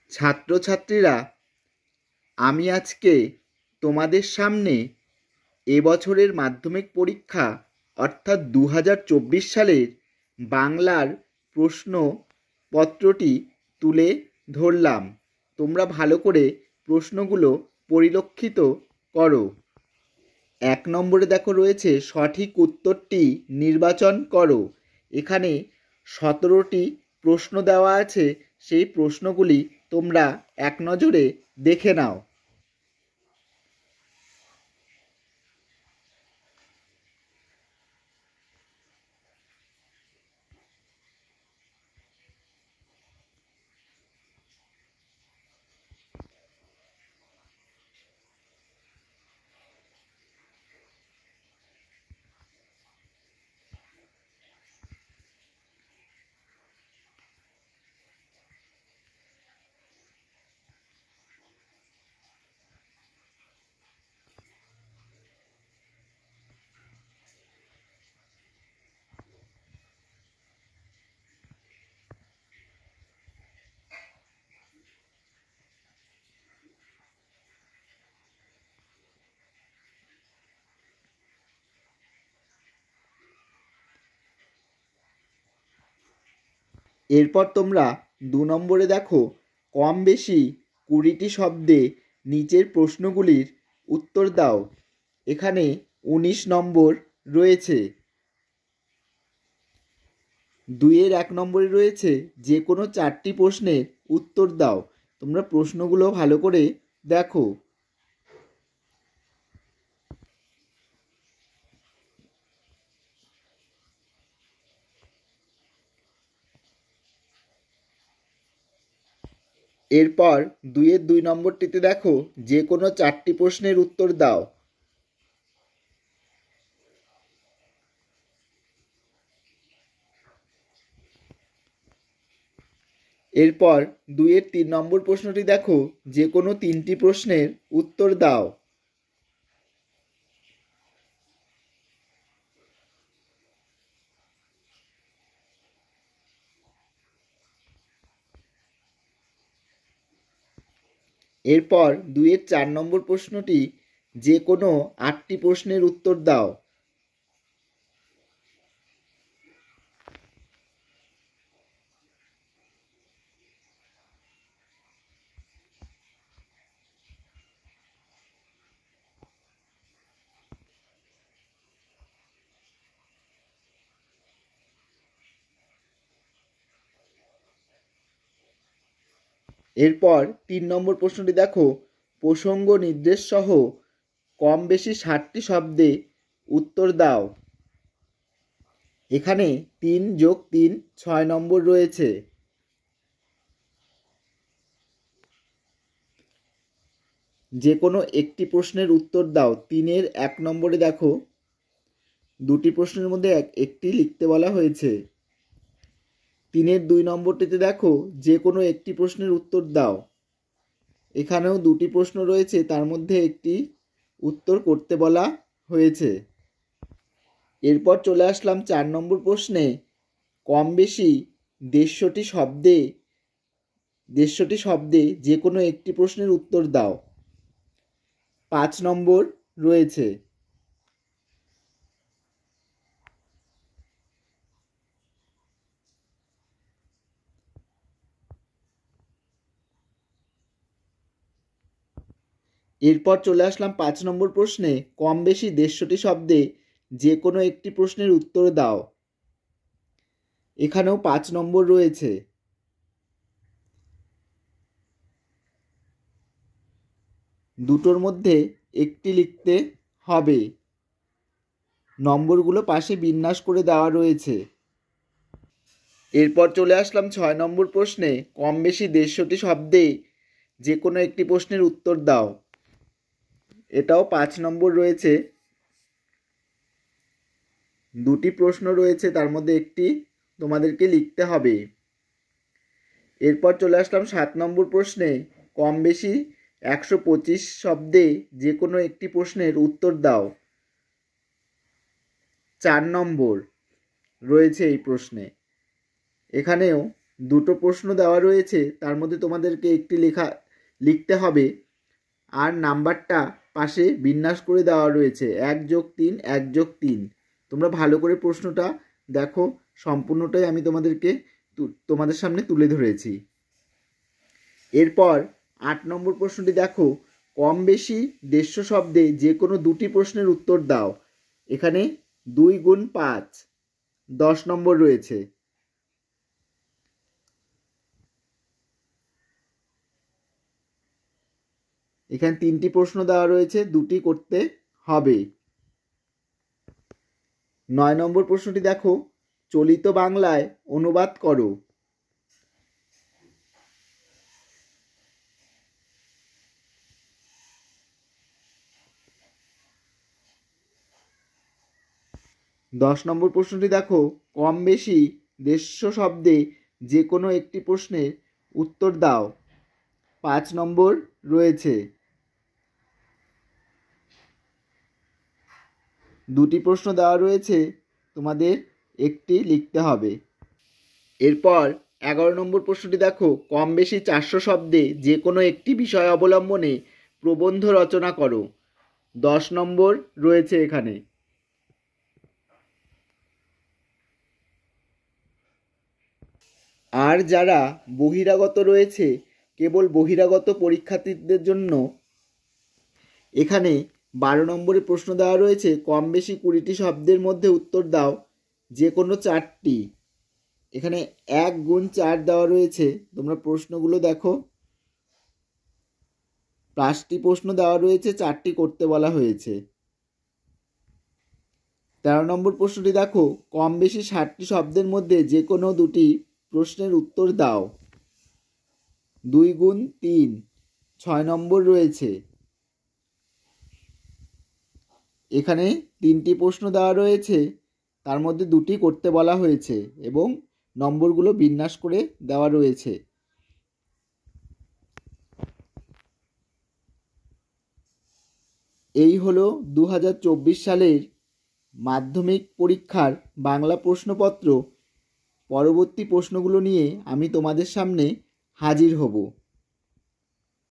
ছাত্রছাত্রীরা, আমি আজকে তোমাদের সামনে এবছরের মাধ্যমিক পরীক্ষা অর্থাৎ 2024 সালের বাংলার প্রশ্নপত্রটি তুলে ধরলাম। তোমরা ভালো করে প্রশ্নগুলো পরিলক্ষিত করো। 1 নম্বরে দেখো রয়েছে সঠিক উত্তরটি নির্বাচন করো। এখানে 17টি প্রশ্ন দেওয়া আছে, সেই প্রশ্নগুলি তোমরা এক নজরে দেখে নাও। এরপর তোমরা 2 নম্বরে দেখো কম বেশি 20টি শব্দে নিচের প্রশ্নগুলির উত্তর দাও। এখানে 19 নম্বর রয়েছে। 2-এর 1 নম্বরে রয়েছে যে কোনো 4টি প্রশ্নের উত্তর দাও। তোমরা প্রশ্নগুলো ভালো করে দেখো। এরপর 2-এর 2 নম্বরটিতে দেখো যে কোনো 4টি প্রশ্নের উত্তর দাও। এরপর 2-এর 3 নম্বর প্রশ্নটি দেখো যে কোনো 3টি প্রশ্নের উত্তর দাও। এরপর 2-এর 4 নম্বর প্রশ্নটি যে কোনো 8টি প্রশ্নের উত্তর দাও। এরপর 3 নম্বর প্রশ্নটি দেখো প্রসঙ্গ নির্দেশ সহ কম বেশি 60টি শব্দে উত্তর দাও। এখানে 3 + 3 6 নম্বর রয়েছে। যে কোনো একটি প্রশ্নের উত্তর দাও। 3-এর 1 নম্বরে দেখো 2টি প্রশ্নের মধ্যে একটি লিখতে বলা হয়েছে। 3-এর 2 নম্বরটিতে দেখো যে কোনো একটি প্রশ্নের উত্তর দাও। এখানেও 2টি প্রশ্ন রয়েছে, তার মধ্যে একটি উত্তর করতে বলা হয়েছে। এরপর চলে আসলাম 4 নম্বর প্রশ্নে কম বেশি 150টি শব্দে যে কোনো একটি প্রশ্নের উত্তর দাও। 5 নম্বর রয়েছে। এরপর চলে আসলাম 5 নম্বর প্রশ্নে কম বেশি 150টি শব্দে যে কোনো একটি প্রশ্নের উত্তর দাও। এখানেও 5 নম্বর রয়েছে। দুটোর মধ্যে একটি লিখতে হবে। নম্বরগুলো পাশে বিন্যাস করে দেওয়া রয়েছে। এরপর চলে আসলাম 6 নম্বর প্রশ্নে কম বেশি 150টি শব্দে যে কোনো একটি প্রশ্নের উত্তর দাও। এটাও 5 নম্বর রয়েছে। 2টি প্রশ্ন রয়েছে, তার মধ্যে একটি তোমাদেরকে লিখতে হবে। এরপর চলে আসলাম 7 নম্বর প্রশ্নে কম বেশি 125 শব্দে যে কোনো একটি প্রশ্নের উত্তর দাও। 4 নম্বর রয়েছে এই প্রশ্নে। এখানেও দুটো প্রশ্ন দেওয়া রয়েছে, তার মধ্যে তোমাদেরকে একটি লিখতে হবে, আর নাম্বারটা পাশে বিন্যাস করে দেওয়া রয়েছে 1+3 1+3। তোমরা ভালো করে প্রশ্নটা দেখো, সম্পূর্ণটাই আমি তোমাদের সামনে তুলে ধরেছি। এরপর 8 নম্বর প্রশ্নটি দেখো, কম বেশি দেশ্য শব্দে যে কোনো দুটি প্রশ্নের উত্তর দাও। এখানে 2 গুণ 5 10 নম্বর রয়েছে। এখানে 3টি প্রশ্ন দেওয়া রয়েছে, দুটি করতে হবে। 9 নম্বর প্রশ্নটি দেখো, চলিত বাংলায় অনুবাদ করো। দশ নম্বর প্রশ্নটি দেখো, কম বেশি দেশ্য শব্দে যে কোনো একটি প্রশ্নের উত্তর দাও। 5 নম্বর রয়েছে। দুটি প্রশ্ন দেওয়া রয়েছে, তোমাদের একটি লিখতে হবে। এরপর 11 নম্বর প্রশ্নটি দেখো, কম বেশি 400 শব্দে যে কোনো একটি বিষয় অবলম্বনে প্রবন্ধ রচনা করো। 10 নম্বর রয়েছে এখানে। আর যারা বহিরাগত রয়েছে, কেবল বহিরাগত পরীক্ষার্থীদের জন্য এখানে 12 নম্বরে প্রশ্ন দেওয়া রয়েছে, কম বেশি 20টি শব্দের মধ্যে উত্তর দাও যে কোনো 4টি। এখানে 1 গুণ 4 দেওয়া রয়েছে, তোমরা প্রশ্নগুলো দেখো। 5টি প্রশ্ন দেওয়া রয়েছে, 4টি করতে বলা হয়েছে। 13 নম্বর প্রশ্নটি দেখো, কম বেশি 60টি শব্দের মধ্যে যে কোনো দুটি প্রশ্নের উত্তর দাও। 2 গুণ 3 6 নম্বর রয়েছে। এখানে 3টি প্রশ্ন দেওয়া রয়েছে, তার মধ্যে দুটি করতে বলা হয়েছে এবং নম্বরগুলো বিন্যাস করে দেওয়া রয়েছে। এই হলো 2024 সালের মাধ্যমিক পরীক্ষার বাংলা প্রশ্নপত্র। পরবর্তী প্রশ্নগুলো নিয়ে আমি তোমাদের সামনে হাজির হব।